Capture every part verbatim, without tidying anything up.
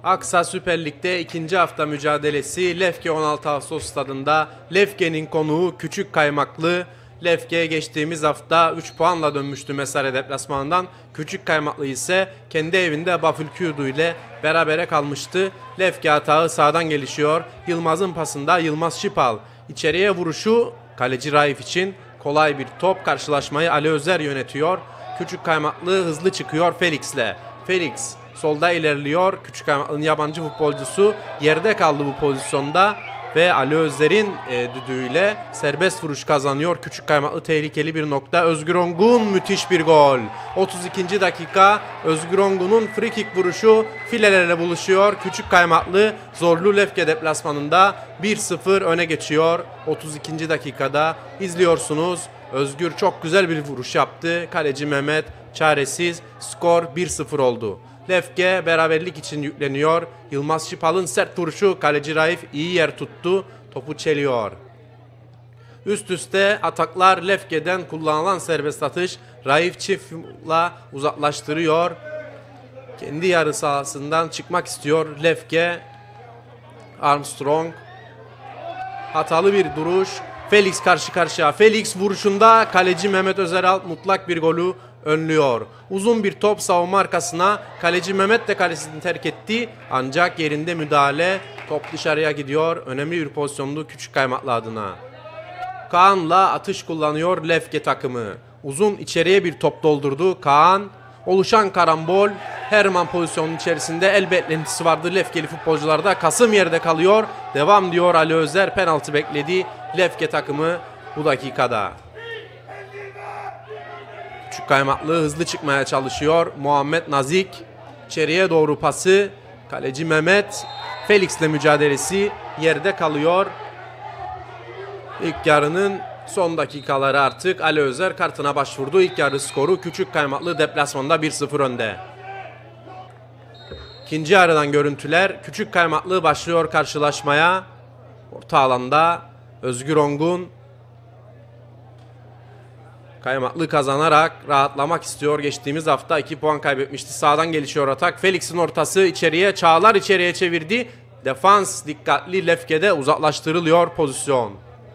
Aksa Süper Lig'de ikinci hafta mücadelesi Lefke on altı Ağustos stadında. Lefke'nin konuğu Küçük Kaymaklı. Lefke geçtiğimiz hafta üç puanla dönmüştü Mesare deplasmanından. Küçük Kaymaklı ise kendi evinde Bafülkürdü ile berabere kalmıştı. Lefke hatağı sağdan gelişiyor. Yılmaz'ın pasında Yılmaz Şipal. İçeriye vuruşu kaleci Raif için kolay bir top. Karşılaşmayı Ali Özer yönetiyor. Küçük Kaymaklı hızlı çıkıyor Felix'le. Felix solda ilerliyor. Küçük Kaymaklı'nın yabancı futbolcusu yerde kaldı bu pozisyonda ve Ali Özer'in e, düdüğüyle serbest vuruş kazanıyor. Küçük Kaymaklı tehlikeli bir nokta. Özgür Ongun müthiş bir gol. otuz ikinci dakika Özgür Ongun'un free kick vuruşu filelerle buluşuyor. Küçük Kaymaklı zorlu Lefke deplasmanında bir sıfır öne geçiyor. otuz ikinci dakikada izliyorsunuz. Özgür çok güzel bir vuruş yaptı. Kaleci Mehmet çaresiz. Skor bir sıfır oldu. Lefke beraberlik için yükleniyor. Yılmaz Şipal'ın sert vuruşu kaleci Raif iyi yer tuttu. Topu çeliyor. Üst üste ataklar Lefke'den kullanılan serbest atış. Raif çiftla uzaklaştırıyor. Kendi yarı sahasından çıkmak istiyor Lefke. Armstrong. Hatalı bir duruş. Felix karşı karşıya. Felix vuruşunda kaleci Mehmet Özeral mutlak bir golü önlüyor. Uzun bir top savunma arkasına. Kaleci Mehmet de kalesini terk etti. Ancak yerinde müdahale. Top dışarıya gidiyor. Önemli bir pozisyondu Küçük Kaymaklı adına. Kaan'la atış kullanıyor Lefke takımı. Uzun içeriye bir top doldurdu. Kaan. Oluşan karambol. Herman pozisyonun içerisinde el beklentisi vardı Lefkeli futbolcularda. Kasım yerde kalıyor. Devam diyor Ali Özer. Penaltı bekledi Lefke takımı bu dakikada. Küçük Kaymaklı hızlı çıkmaya çalışıyor. Muhammed Nazik içeriye doğru pası. Kaleci Mehmet. Felix'le mücadelesi yerde kalıyor. İlk yarının son dakikaları artık. Ali Özer kartına başvurdu. İlk yarı skoru Küçük Kaymaklı deplasmanda bir sıfır önde. İkinci yarıdan görüntüler. Küçük Kaymaklı başlıyor karşılaşmaya. Orta alanda Özgür Ongun. Kaymaklı kazanarak rahatlamak istiyor. Geçtiğimiz hafta iki puan kaybetmişti. Sağdan gelişiyor atak. Felix'in ortası içeriye. Çağlar içeriye çevirdi. Defans dikkatli Lefke'de uzaklaştırılıyor pozisyon.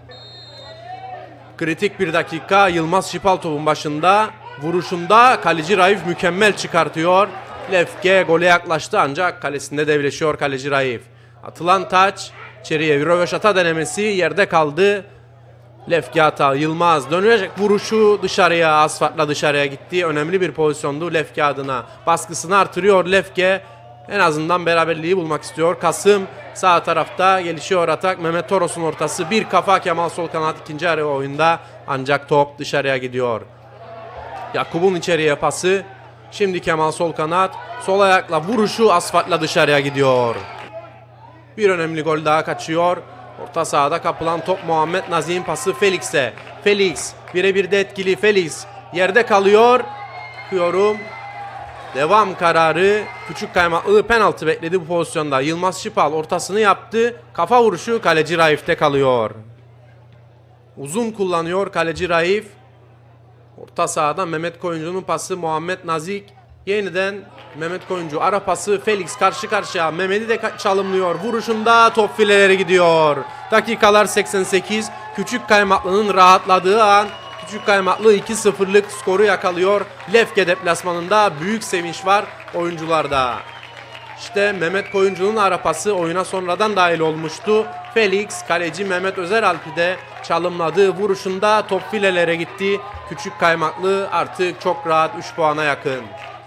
Kritik bir dakika. Yılmaz Şipal topun başında. Vuruşunda kaleci Raif mükemmel çıkartıyor. Lefke gole yaklaştı ancak kalesinde devleşiyor kaleci Raif. Atılan taç. İçeriye bir röveşata denemesi yerde kaldı. Lefke hata. Yılmaz dönecek vuruşu dışarıya, asfaltla dışarıya gitti. Önemli bir pozisyondu Lefke adına. Baskısını artırıyor Lefke. En azından beraberliği bulmak istiyor. Kasım sağ tarafta gelişiyor atak. Mehmet Toros'un ortası. Bir kafa Kemal Solkanat ikinci yarı oyunda. Ancak top dışarıya gidiyor. Yakup'un içeriye pası. Şimdi Kemal Solkanat. Sol ayakla vuruşu asfaltla dışarıya gidiyor. Bir önemli gol daha kaçıyor. Orta sahada kapılan top Muhammed Nazik'in pası Felix'e. Felix birebir de etkili Felix. Yerde kalıyor. Yorum. Devam kararı. Küçük Kaymaklı penaltı bekledi bu pozisyonda. Yılmaz Şipal ortasını yaptı. Kafa vuruşu kaleci Raif'te kalıyor. Uzun kullanıyor kaleci Raif. Orta sahada Mehmet Koyuncu'nun pası Muhammed Nazik. Yeniden Mehmet Koyuncu ara pası Felix karşı karşıya. Mehmet'i de çalımlıyor. Vuruşunda top filelere gidiyor. Dakikalar seksen sekiz. Küçük Kaymaklı'nın rahatladığı an Küçük Kaymaklı iki sıfırlık skoru yakalıyor. Lefke deplasmanında büyük sevinç var oyuncularda. İşte Mehmet Koyuncu'nun ara pası oyuna sonradan dahil olmuştu. Felix kaleci Mehmet Özeralp'i de çalımladığı vuruşunda top filelere gitti. Küçük Kaymaklı artık çok rahat üç puana yakın.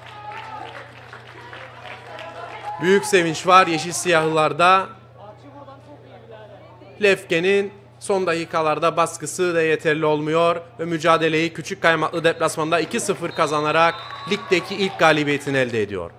Büyük sevinç var Yeşil Siyahlılarda. Lefke'nin son dakikalarda baskısı da yeterli olmuyor ve mücadeleyi Küçük Kaymaklı deplasmanda iki sıfır kazanarak ligdeki ilk galibiyetini elde ediyor.